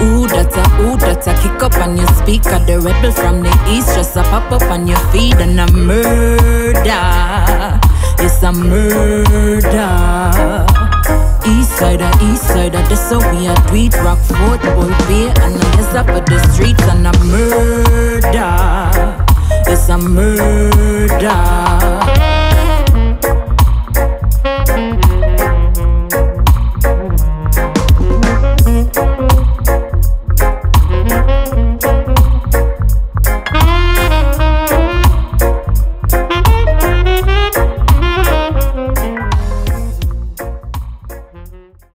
ooh data, kick up on your speaker. The rebel from the east just a pop up on your feet. And a murder, it's a murder. East side, that's how we are do it. Rockford, Bull Bay, and I is up at the streets. And a murder, it's a murder.